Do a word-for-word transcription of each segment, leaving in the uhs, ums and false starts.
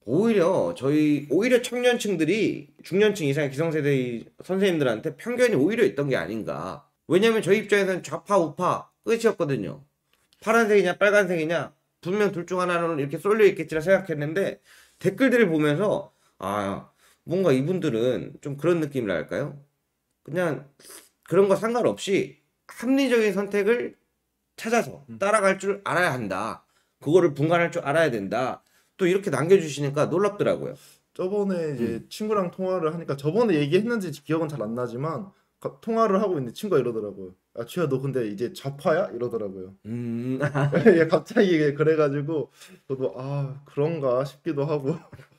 오히려 저희 오히려 청년층들이 중년층 이상의 기성세대 선생님들한테 편견이 오히려 있던 게 아닌가. 왜냐면 저희 입장에서는 좌파 우파 끝이었거든요. 파란색이냐 빨간색이냐 분명 둘 중 하나는 이렇게 쏠려 있겠지라 생각했는데 댓글들을 보면서 아 뭔가 이분들은 좀 그런 느낌이랄까요? 그냥 그런 거 상관없이 합리적인 선택을 찾아서 음. 따라갈 줄 알아야 한다. 그거를 분간할 줄 알아야 된다. 또 이렇게 남겨주시니까 놀랍더라고요. 저번에 이제 음. 친구랑 통화를 하니까 저번에 얘기했는지 기억은 잘 안 나지만 가- 통화를 하고 있는데 친구가 이러더라고요. 아, 취야 너 근데 이제 좌파야? 이러더라고요. 음. 예, 갑자기 그래가지고 저도 아 그런가 싶기도 하고.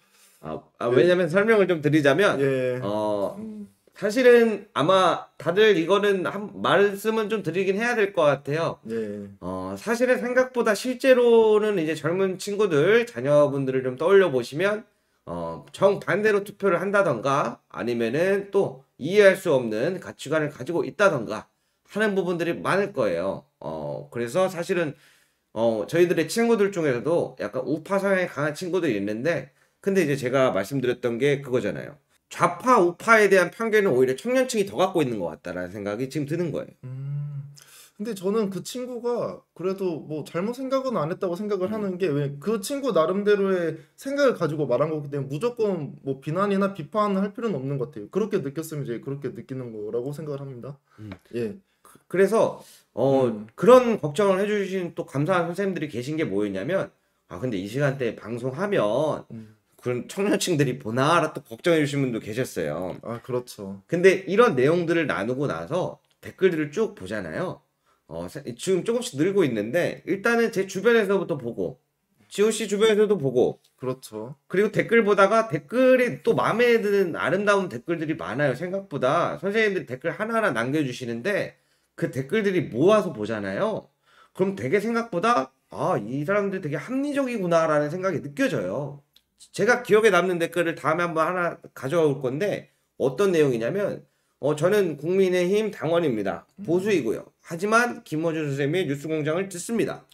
아, 아, 네, 왜냐면 설명을 좀 드리자면, 예, 어, 음, 사실은 아마 다들 이거는 한 말씀은 좀 드리긴 해야 될 것 같아요. 예, 어, 사실은 생각보다 실제로는 이제 젊은 친구들, 자녀분들을 좀 떠올려 보시면, 어, 정반대로 투표를 한다던가, 아니면은 또 이해할 수 없는 가치관을 가지고 있다던가 하는 부분들이 많을 거예요. 어, 그래서 사실은, 어, 저희들의 친구들 중에서도 약간 우파 성향이 강한 친구들이 있는데, 근데 이제 제가 말씀드렸던 게 그거잖아요. 좌파, 우파에 대한 편견은 오히려 청년층이 더 갖고 있는 것 같다라는 생각이 지금 드는 거예요. 음. 근데 저는 그 친구가 그래도 뭐 잘못 생각은 안 했다고 생각을 음. 하는 게 왜 그 친구 나름대로의 생각을 가지고 말한 거기 때문에 무조건 뭐 비난이나 비판을 할 필요는 없는 것 같아요. 그렇게 느꼈으면 이제 그렇게 느끼는 거라고 생각을 합니다. 음. 예. 그래서 어 음. 그런 걱정을 해주신 또 감사한 선생님들이 계신 게 뭐였냐면 아 근데 이 시간대에 방송하면 음. 그런 청년층들이 보나라 또 걱정해 주신 분도 계셨어요. 아, 그렇죠. 근데 이런 내용들을 나누고 나서 댓글들을 쭉 보잖아요. 어 사- 지금 조금씩 늘고 있는데 일단은 제 주변에서부터 보고 지호 씨 주변에서도 보고 그렇죠. 그리고 댓글 보다가 댓글이 또 마음에 드는 아름다운 댓글들이 많아요. 생각보다 선생님들이 댓글 하나하나 남겨주시는데 그 댓글들이 모아서 보잖아요. 그럼 되게 생각보다 아, 이 사람들 되게 합리적이구나라는 생각이 느껴져요. 제가 기억에 남는 댓글을 다음에 한번 하나 가져와 올 건데 어떤 내용이냐면 어, 저는 국민의힘 당원입니다. 음. 보수이고요. 하지만 김어준 선생님의 뉴스공장을 듣습니다.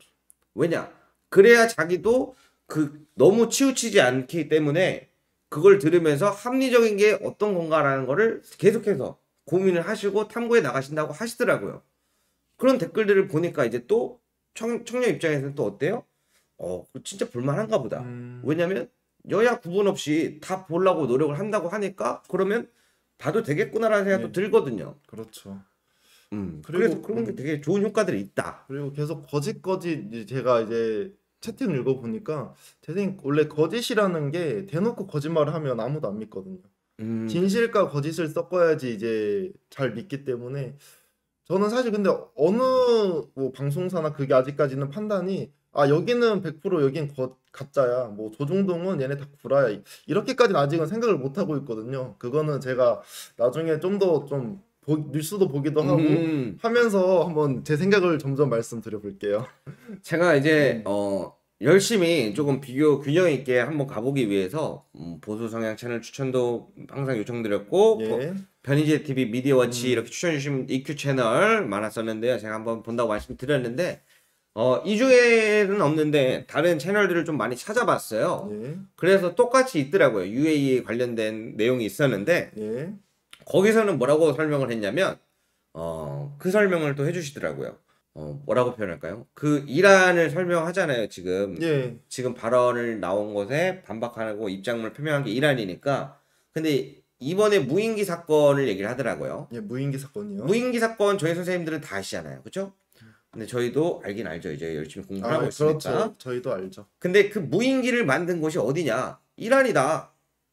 왜냐? 그래야 자기도 그 너무 치우치지 않기 때문에 그걸 들으면서 합리적인 게 어떤 건가라는 거를 계속해서 고민을 하시고 탐구해 나가신다고 하시더라고요. 그런 댓글들을 보니까 이제 또 청, 청년 입장에서는 또 어때요? 어, 진짜 볼만한가 보다. 음. 왜냐면 여야 구분 없이 다 보려고 노력을 한다고 하니까 그러면 봐도 되겠구나라는 생각도 예. 들거든요. 그렇죠. 음, 그래서 그리고 그런 게 음. 되게 좋은 효과들이 있다. 그리고 계속 거짓거짓 이제 제가 이제 채팅을 읽어보니까 대생 원래 거짓이라는 게 대놓고 거짓말을 하면 아무도 안 믿거든요. 음, 진실과 거짓을 섞어야지 이제 잘 믿기 때문에 저는 사실 근데 어느 뭐 방송사나 그게 아직까지는 판단이 아 여기는 백 퍼센트 여긴 거, 가짜야 뭐 조중동은 얘네 다 구라야 이- 이렇게까지는 아직은 생각을 못 하고 있거든요. 그거는 제가 나중에 좀 더 좀 뉴스도 보기도 하고 음. 하면서 한번 제 생각을 점점 말씀드려 볼게요. 제가 이제 예. 어 열심히 조금 비교 균형 있게 한번 가보기 위해서 음, 보수 성향 채널 추천도 항상 요청드렸고 거- 예. 변희재 티비 미디어워치 음. 이렇게 추천해 주신 이큐 채널 많았었는데요. 제가 한번 본다고 말씀드렸는데 어 이 중에는 없는데 다른 채널들을 좀 많이 찾아봤어요. 예. 그래서 똑같이 있더라고요. 유에이에 관련된 내용이 있었는데 예. 거기서는 뭐라고 설명을 했냐면 어, 그 설명을 또 해주시더라고요. 어, 뭐라고 표현할까요? 그 이란을 설명하잖아요, 지금. 예. 지금 발언을 나온 것에 반박하고 입장을 표명한 게 이란이니까. 근데 이번에 무인기 사건을 얘기를 하더라고요. 예. 무인기 사건이요. 무인기 사건 저희 선생님들은 다 아시잖아요. 그죠? 근데 저희도 알긴 알죠. 이제 열심히 공부를 하고 아, 그렇죠. 있으니까. 저희도 알죠. 근데 그 무인기를 만든 곳이 어디냐? 이란이다.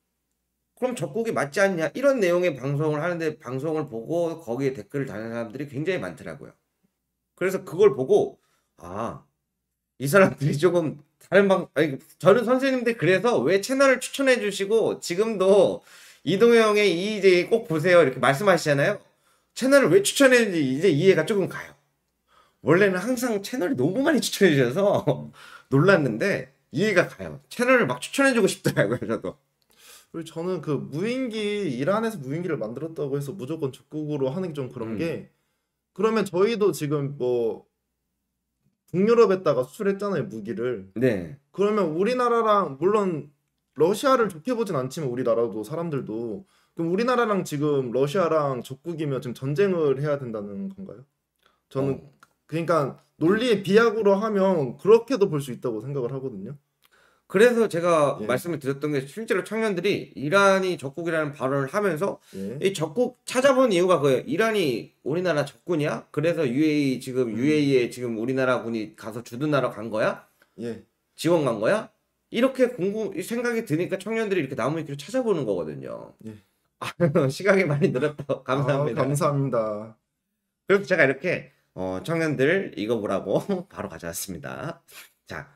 그럼 적국이 맞지 않냐? 이런 내용의 방송을 하는데 방송을 보고 거기에 댓글을 다는 사람들이 굉장히 많더라고요. 그래서 그걸 보고 아, 이 사람들이 조금 다른 방 아니 저는 선생님들 그래서 왜 채널을 추천해 주시고 지금도 이동형의 이이제이 꼭 보세요 이렇게 말씀하시잖아요. 채널을 왜 추천했는지 이제 이해가 조금 가요. 원래는 항상 채널이 너무 많이 추천해 주셔서 놀랐는데 이해가 가요. 채널을 막 추천해 주고 싶더라고요, 저도. 그리고 저는 그 무인기 이란에서 무인기를 만들었다고 해서 무조건 적극으로 하는 게 좀 그런 음. 게 그러면 저희도 지금 뭐 북유럽에다가 수출했잖아요 무기를. 네. 그러면 우리나라랑 물론 러시아를 좋게 보진 않지만 우리나라도 사람들도 그럼 우리나라랑 지금 러시아랑 적국이면 지금 전쟁을 해야 된다는 건가요? 저는 어. 그러니까 논리의 비약으로 하면 그렇게도 볼 수 있다고 생각을 하거든요. 그래서 제가 예. 말씀을 드렸던 게 실제로 청년들이 이란이 적국이라는 발언을 하면서 예. 이 적국 찾아본 이유가 그거예요. 이란이 우리나라 적군이야? 그래서 유에이이 지금 음. 유에이이에 지금 우리나라 군이 가서 주둔하러 간 거야? 예. 지원 간 거야? 이렇게 궁금 생각이 드니까 청년들이 이렇게 나무위키로 찾아보는 거거든요. 예. 아, 시각이 많이 늘었다. 감사합니다. 아, 감사합니다. 그래서 제가 이렇게 어, 청년들 이거 보라고 바로 가져왔습니다. 자,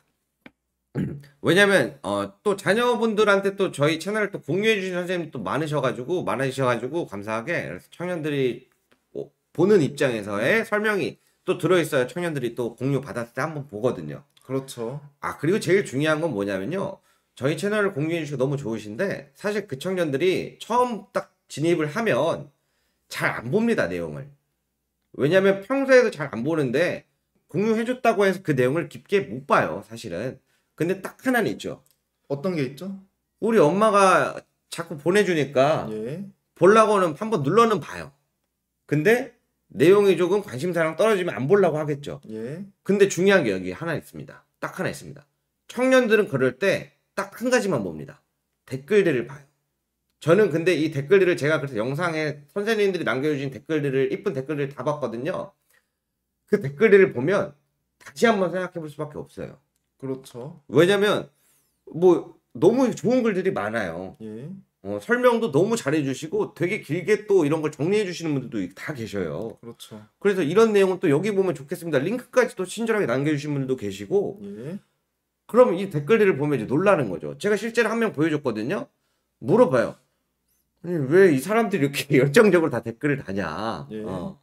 왜냐면 어, 또 자녀분들한테 또 저희 채널을 또 공유해 주신 선생님이 또 많으셔가지고 많으셔가지고 감사하게 그래서 청년들이 어, 보는 입장에서의 설명이 또 들어있어야 청년들이 또 공유 받았을 때 한번 보거든요. 그렇죠. 아, 그리고 제일 중요한 건 뭐냐면요. 저희 채널을 공유해 주시고 너무 좋으신데 사실 그 청년들이 처음 딱 진입을 하면 잘 안 봅니다, 내용을. 왜냐면 평소에도 잘 안 보는데 공유해 줬다고 해서 그 내용을 깊게 못 봐요, 사실은. 근데 딱 하나는 있죠. 어떤 게 있죠? 우리 엄마가 자꾸 보내주니까 예. 보려고는 한번 눌러는 봐요. 근데 내용이 조금 관심사랑 떨어지면 안 보려고 하겠죠. 예. 근데 중요한 게 여기 하나 있습니다. 딱 하나 있습니다. 청년들은 그럴 때 딱 한 가지만 봅니다. 댓글들을 봐요. 저는 근데 이 댓글들을 제가 그래서 영상에 선생님들이 남겨주신 댓글들을 이쁜 댓글들을 다 봤거든요. 그 댓글들을 보면 다시 한번 생각해 볼 수밖에 없어요. 그렇죠. 왜냐면 뭐 너무 좋은 글들이 많아요. 예. 어, 설명도 너무 잘해주시고 되게 길게 또 이런 걸 정리해 주시는 분들도 다 계셔요. 그렇죠. 그래서 이런 내용은 또 여기 보면 좋겠습니다. 링크까지 또 친절하게 남겨주신 분들도 계시고 예. 그럼 이 댓글들을 보면 이제 놀라는 거죠. 제가 실제로 한 명 보여줬거든요. 물어봐요. 아니, 왜 이 사람들이 이렇게 열정적으로 다 댓글을 다냐. 예. 어.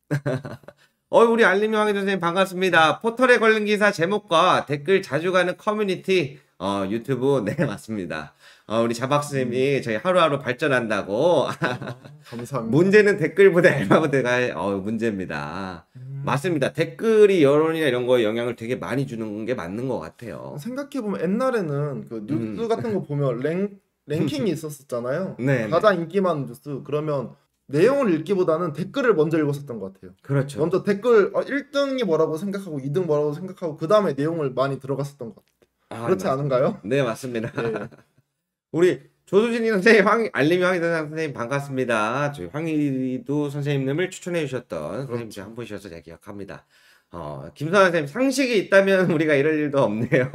어, 우리 알림이 황희 선생님 반갑습니다. 포털에 걸린 기사 제목과 댓글 자주 가는 커뮤니티 어, 유튜브 네 맞습니다. 어, 우리 자박 선생님이 저희 하루하루 발전한다고. 아, 감사합니다. 문제는 댓글보다 알바보다가 어, 문제입니다. 음. 맞습니다. 댓글이 여론이나 이런 거에 영향을 되게 많이 주는 게 맞는 것 같아요. 생각해보면 옛날에는 그 뉴스 음. 같은 거 보면 랭, 랭킹이 있었었잖아요. 네, 가장 인기 많은 뉴스. 그러면 내용을 읽기보다는 댓글을 먼저 읽었었던 것 같아요. 그렇죠. 먼저 댓글 어, 일 등이 뭐라고 생각하고 이 등 뭐라고 생각하고 그 다음에 내용을 많이 들어갔었던 것 같아요. 아, 그렇지 맞- 않은가요? 네, 맞습니다. 예. 우리 조수진 선생님, 황, 알림이 황희 선생님 반갑습니다. 저희 황희도 선생님을 추천해 주셨던 선생님 중에 한 분이셔서 제가 기억합니다. 어, 김선아 선생님, 상식이 있다면 우리가 이럴 일도 없네요.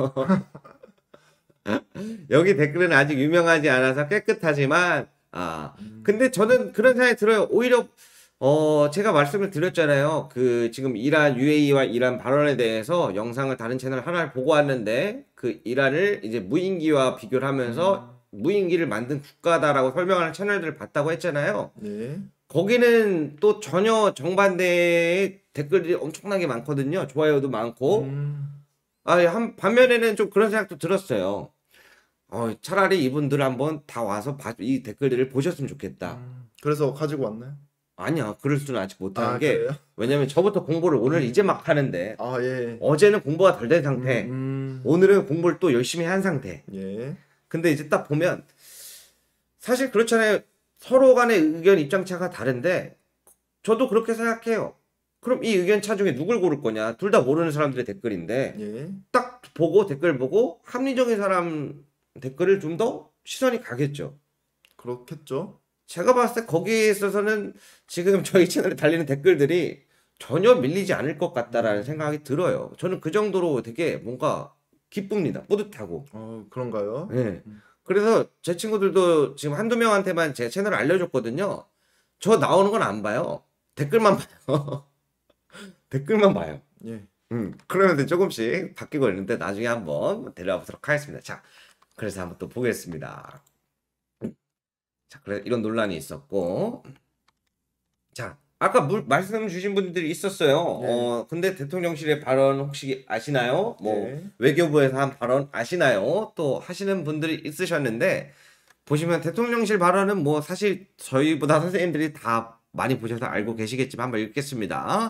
여기 댓글은 아직 유명하지 않아서 깨끗하지만, 아, 근데 저는 그런 생각이 들어요. 오히려, 어, 제가 말씀을 드렸잖아요. 그, 지금 이란, 유에이이와 이란 발언에 대해서 영상을 다른 채널 하나를 보고 왔는데, 그 이란을 이제 무인기와 비교를 하면서 무인기를 만든 국가다라고 설명하는 채널들을 봤다고 했잖아요. 네. 거기는 또 전혀 정반대의 댓글들이 엄청나게 많거든요. 좋아요도 많고. 음. 아, 한, 반면에는 좀 그런 생각도 들었어요. 어, 차라리 이분들 한번 다 와서 봐- 이 댓글들을 보셨으면 좋겠다. 음. 그래서 가지고 왔나요? 아니야, 그럴 수는 아직 못하는 아, 게, 그래요? 왜냐면 저부터 공부를 오늘 이제 막 하는데, 아, 예. 어제는 공부가 덜 된 상태, 음. 오늘은 공부를 또 열심히 한 상태. 예. 근데 이제 딱 보면, 사실 그렇잖아요. 서로 간의 의견 입장차가 다른데, 저도 그렇게 생각해요. 그럼 이 의견차 중에 누굴 고를 거냐? 둘 다 모르는 사람들의 댓글인데, 예. 딱 보고 댓글 보고 합리적인 사람 댓글을 좀 더 시선이 가겠죠. 그렇겠죠. 제가 봤을 때 거기에 있어서는 지금 저희 채널에 달리는 댓글들이 전혀 밀리지 않을 것 같다라는 생각이 들어요. 저는 그 정도로 되게 뭔가 기쁩니다. 뿌듯하고. 어, 그런가요? 네. 그래서 제 친구들도 지금 한두 명한테만 제 채널을 알려줬거든요. 저 나오는 건 안 봐요. 댓글만 봐요. 댓글만 봐요. 예. 음, 그러면 조금씩 바뀌고 있는데 나중에 한번 데려와 보도록 하겠습니다. 자, 그래서 한번 또 보겠습니다. 자, 그래 이런 논란이 있었고, 자, 아까 물, 말씀 주신 분들이 있었어요. 네. 어, 근데 대통령실의 발언 혹시 아시나요? 뭐 네. 외교부에서 한 발언 아시나요? 또 하시는 분들이 있으셨는데 보시면 대통령실 발언은 뭐 사실 저희보다 선생님들이 다 많이 보셔서 알고 계시겠지만 한번 읽겠습니다.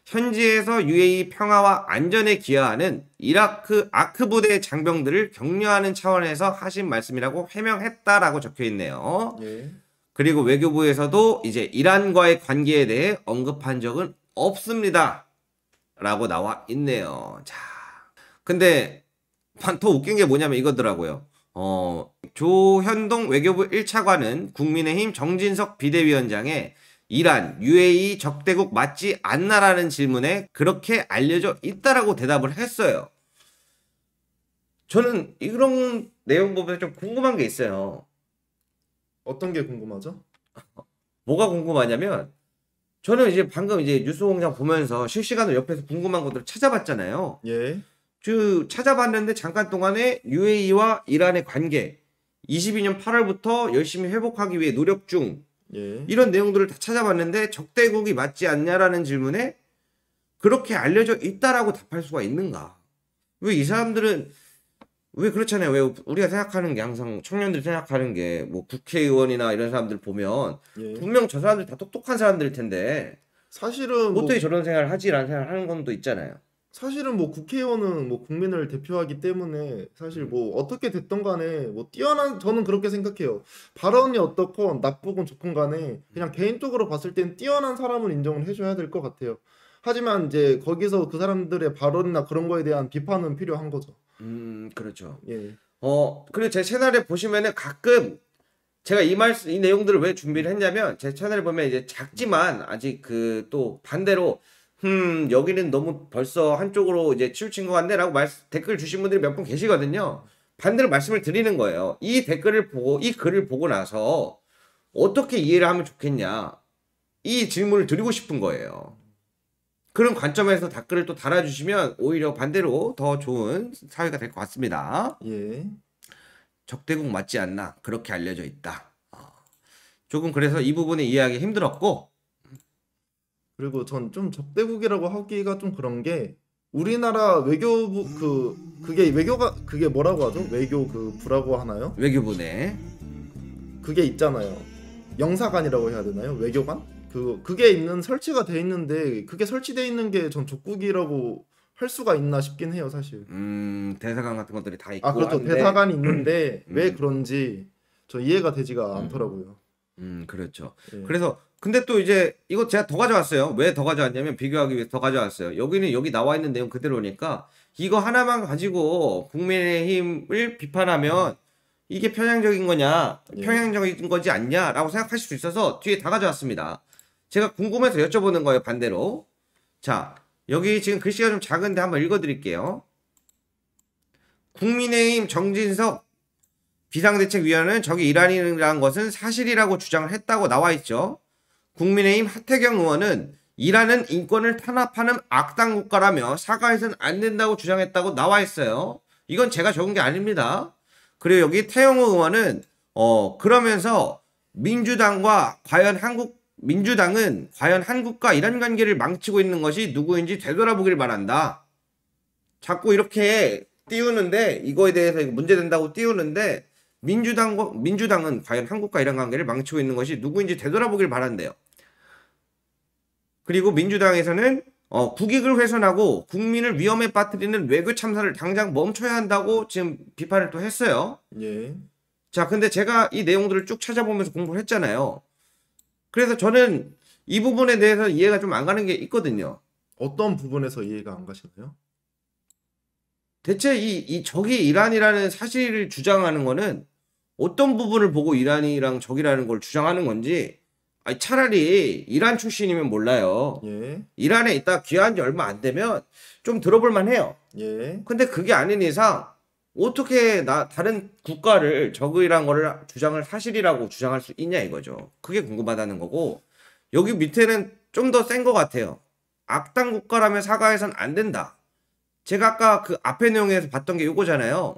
현지에서 유에이이 평화와 안전에 기여하는 이라크 아크 부대 장병들을 격려하는 차원에서 하신 말씀이라고 해명했다라고 적혀 있네요. 예. 그리고 외교부에서도 이제 이란과의 관계에 대해 언급한 적은 없습니다. 라고 나와 있네요. 자, 근데 더 웃긴 게 뭐냐면 이거더라고요. 어, 조현동 외교부 일 차관은 국민의힘 정진석 비대위원장의 이란, 유에이이 적대국 맞지 않나라는 질문에 그렇게 알려져 있다라고 대답을 했어요. 저는 이런 내용 보면 좀 궁금한 게 있어요. 어떤 게 궁금하죠? 뭐가 궁금하냐면 저는 이제 방금 이제 뉴스공장 보면서 실시간으로 옆에서 궁금한 것들을 찾아봤잖아요. 예. 그 찾아봤는데 잠깐 동안에 유에이이와 이란의 관계 이십이 년 팔월부터 열심히 회복하기 위해 노력 중 예. 이런 내용들을 다 찾아봤는데 적대국이 맞지 않냐라는 질문에 그렇게 알려져 있다라고 답할 수가 있는가? 왜 이 사람들은 왜 그렇잖아요. 왜 우리가 생각하는 게 항상 청년들이 생각하는 게 뭐 국회의원이나 이런 사람들 보면 예. 분명 저 사람들 다 똑똑한 사람들일 텐데 사실은 뭐 어떻게 저런 생각을 하지라는 생각을 하는 건도 있잖아요. 사실은 뭐 국회의원은 뭐 국민을 대표하기 때문에 사실 뭐 어떻게 됐던 간에 뭐 뛰어난 저는 그렇게 생각해요. 발언이 어떻건 나쁘건 좋건 간에 그냥 개인적으로 봤을 땐 뛰어난 사람은 인정을 해줘야 될 것 같아요. 하지만 이제 거기서 그 사람들의 발언이나 그런 거에 대한 비판은 필요한 거죠. 음, 그렇죠. 예. 어, 그리고 제 채널에 보시면은 가끔 제가 이 말, 이 내용들을 왜 준비를 했냐면 제 채널에 보면 이제 작지만 아직 그 또 반대로 음, 여기는 너무 벌써 한쪽으로 이제 치우친 것 같네 라고 말, 댓글 주신 분들이 몇 분 계시거든요. 반대로 말씀을 드리는 거예요. 이 댓글을 보고, 이 글을 보고 나서 어떻게 이해를 하면 좋겠냐. 이 질문을 드리고 싶은 거예요. 그런 관점에서 댓글을 또 달아주시면 오히려 반대로 더 좋은 사회가 될 것 같습니다. 예. 적대국 맞지 않나 그렇게 알려져 있다. 어. 조금 그래서 이 부분에 이해하기 힘들었고 그리고 전 좀 적대국이라고 하기가 좀 그런 게 우리나라 외교부 그 그게 외교가 그게 뭐라고 하죠? 외교 그 부라고 하나요? 외교부네. 그게 있잖아요. 영사관이라고 해야 되나요? 외교관? 그 그게 있는 설치가 돼 있는데 그게 설치돼 있는 게 전 적국이라고 할 수가 있나 싶긴 해요, 사실. 음, 대사관 같은 것들이 다 있고 아, 그렇죠. 한데, 대사관이 있는데 음. 왜 그런지 저 이해가 되지가 음. 않더라고요. 음, 그렇죠. 예. 그래서 근데 또 이제 이거 제가 더 가져왔어요. 왜 더 가져왔냐면 비교하기 위해서 더 가져왔어요. 여기는 여기 나와 있는 내용 그대로니까 이거 하나만 가지고 국민의힘을 비판하면 이게 편향적인 거냐, 예. 평양적인 거지 않냐라고 생각하실 수 있어서 뒤에 다 가져왔습니다. 제가 궁금해서 여쭤보는 거예요, 반대로. 자, 여기 지금 글씨가 좀 작은데 한번 읽어드릴게요. 국민의힘 정진석 비상대책위원회는 저기 이란이라는 것은 사실이라고 주장을 했다고 나와 있죠. 국민의힘 하태경 의원은 이란은 인권을 탄압하는 악당 국가라며 사과해서는 안 된다고 주장했다고 나와 있어요. 이건 제가 적은 게 아닙니다. 그리고 여기 태영호 의원은 어 그러면서 민주당과 과연 한국 민주당은 과연 한국과 이란 관계를 망치고 있는 것이 누구인지 되돌아보길 바란다. 자꾸 이렇게 띄우는데 이거에 대해서 문제된다고 띄우는데 민주당과 민주당은 과연 한국과 이란 관계를 망치고 있는 것이 누구인지 되돌아보길 바란대요. 그리고 민주당에서는 어, 국익을 훼손하고 국민을 위험에 빠뜨리는 외교 참사를 당장 멈춰야 한다고 지금 비판을 또 했어요. 예. 자, 근데 제가 이 내용들을 쭉 찾아보면서 공부를 했잖아요. 그래서 저는 이 부분에 대해서 이해가 좀 안 가는 게 있거든요. 어떤 부분에서 이해가 안 가시나요? 대체 이, 이 적이 이란이라는 사실을 주장하는 거는 어떤 부분을 보고 이란이랑 적이라는 걸 주장하는 건지 아니, 차라리 이란 출신이면 몰라요. 예. 이란에 있다 귀화한 지 얼마 안 되면 좀 들어볼 만해요. 예. 근데 그게 아닌 이상 어떻게 나 다른 국가를 적이란 거를 주장을 사실이라고 주장할 수 있냐 이거죠. 그게 궁금하다는 거고 여기 밑에는 좀 더 센 것 같아요. 악당 국가라면 사과해서는 안 된다. 제가 아까 그 앞에 내용에서 봤던 게 이거잖아요.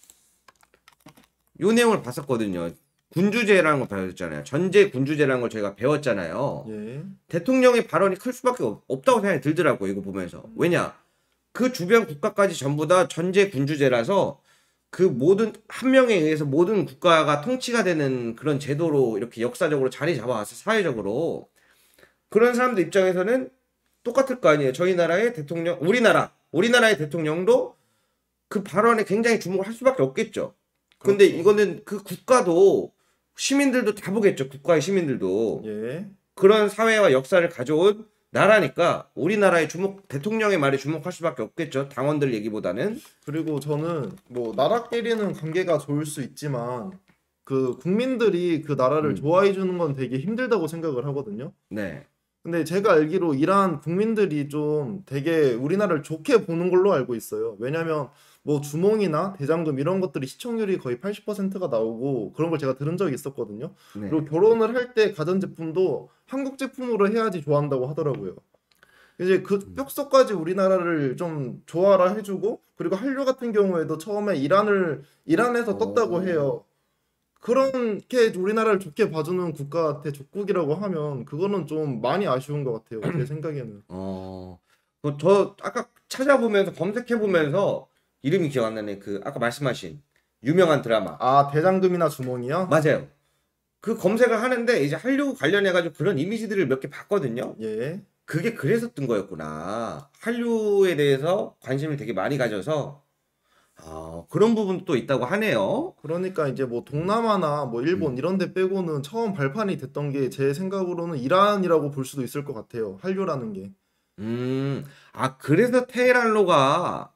요 내용을 봤었거든요. 군주제라는 걸 배웠잖아요. 전제 군주제라는 걸 저희가 배웠잖아요. 예. 대통령의 발언이 클 수밖에 없, 없다고 생각이 들더라고요. 이거 보면서. 왜냐? 그 주변 국가까지 전부 다 전제 군주제라서 그 모든 한 명에 의해서 모든 국가가 통치가 되는 그런 제도로 이렇게 역사적으로 자리 잡아왔어. 사회적으로. 그런 사람들 입장에서는 똑같을 거 아니에요. 저희 나라의 대통령, 우리나라, 우리나라의 대통령도 그 발언에 굉장히 주목을 할 수밖에 없겠죠. 근데 그렇죠. 이거는 그 국가도 시민들도 다 보겠죠. 국가의 시민들도. 예. 그런 사회와 역사를 가져온 나라니까 우리나라의 주목, 대통령의 말에 주목할 수밖에 없겠죠. 당원들 얘기보다는. 그리고 저는 뭐 나라끼리는 관계가 좋을 수 있지만 그 국민들이 그 나라를 음. 좋아해 주는 건 되게 힘들다고 생각을 하거든요. 네. 근데 제가 알기로 이란 국민들이 좀 되게 우리나라를 좋게 보는 걸로 알고 있어요. 왜냐면 뭐 주몽이나 대장금 이런 것들이 시청률이 거의 팔십 퍼센트가 나오고 그런 걸 제가 들은 적이 있었거든요. 네. 그리고 결혼을 할 때 가전제품도 한국 제품으로 해야지 좋아한다고 하더라고요. 이제 그 뼛속까지 우리나라를 좀 좋아라 해주고, 그리고 한류 같은 경우에도 처음에 이란을 이란에서 떴다고 오. 해요. 그렇게 우리나라를 좋게 봐주는 국가한테 족국이라고 하면 그거는 좀 많이 아쉬운 것 같아요. 제 생각에는. 어, 그 저 아까 찾아보면서 검색해보면서 이름이 기억 안 나네. 그 아까 말씀하신 유명한 드라마. 아, 대장금이나 주몽이요? 맞아요. 그 검색을 하는데 이제 한류 관련해가지고 그런 이미지들을 몇 개 봤거든요. 예. 그게 그래서 뜬 거였구나. 한류에 대해서 관심을 되게 많이 가져서 아, 그런 부분도 있다고 하네요. 그러니까 이제 뭐 동남아나 뭐 일본 음. 이런 데 빼고는 처음 발판이 됐던 게 제 생각으로는 이란이라고 볼 수도 있을 것 같아요. 한류라는 게. 음, 아, 그래서 테헤란로가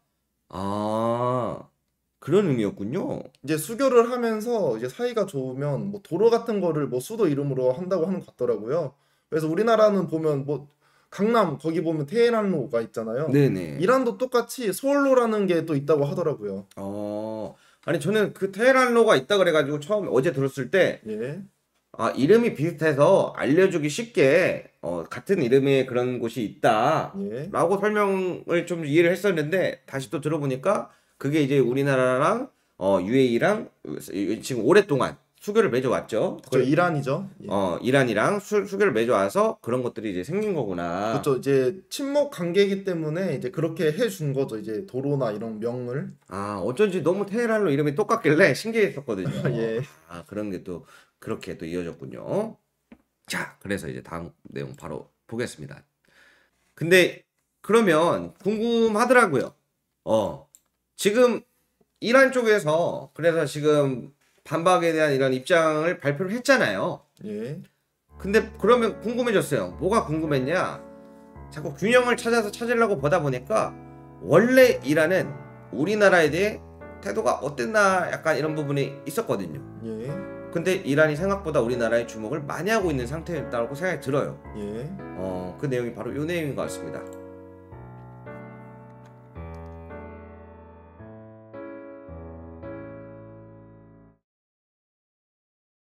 아, 그런 의미였군요. 이제 수교를 하면서 이제 사이가 좋으면 뭐 도로 같은 거를 뭐 수도 이름으로 한다고 하는 것 같더라고요. 그래서 우리나라는 보면 뭐 강남 거기 보면 테헤란로가 있잖아요. 네네. 이란도 똑같이 서울로라는 게 또 있다고 하더라고요. 어, 아니 저는 그 테헤란로가 있다 그래가지고 처음 어제 들었을 때 예. 아, 이름이 비슷해서 알려주기 쉽게 어, 같은 이름의 그런 곳이 있다 예. 라고 설명을 좀 이해를 했었는데 다시 또 들어보니까 그게 이제 우리나라랑 어, 유에이랑 지금 오랫동안 수교를 맺어왔죠. 그쵸, 이란이죠. 예. 어, 이란이랑 수, 수교를 맺어와서 그런 것들이 이제 생긴 거구나. 그렇죠. 이제 친목 관계이기 때문에 이제 그렇게 해준 거죠. 이제 도로나 이런 명을. 아, 어쩐지 너무 테헤란로 이름이 똑같길래 신기했었거든요. 예. 아, 그런 게 또 그렇게 또 이어졌군요. 자, 그래서 이제 다음 내용 바로 보겠습니다. 근데 그러면 궁금하더라고요. 어, 지금 이란 쪽에서 그래서 지금 반박에 대한 이런 입장을 발표를 했잖아요. 예. 근데 그러면 궁금해졌어요. 뭐가 궁금했냐? 자꾸 균형을 찾아서 찾으려고 보다 보니까 원래 이란은 우리나라에 대해 태도가 어땠나 약간 이런 부분이 있었거든요. 예. 근데 이란이 생각보다 우리나라에 주목을 많이 하고 있는 상태였다고 생각이 들어요. 예. 어, 그 내용이 바로 이 내용인 것 같습니다.